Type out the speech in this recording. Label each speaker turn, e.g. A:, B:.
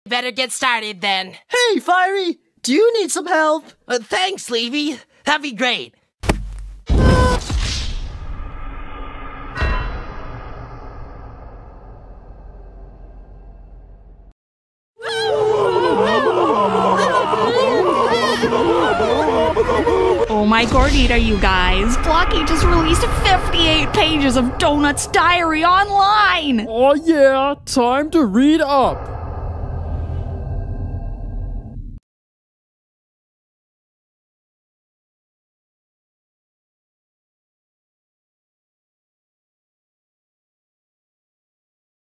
A: Better get started then.
B: Hey, Fiery! Do you need some help?
A: Thanks, Levy. That'd be great.
C: Oh my Gordita, you guys. Blocky just released 58 pages of Donut's diary online!
D: Oh yeah, time to read up.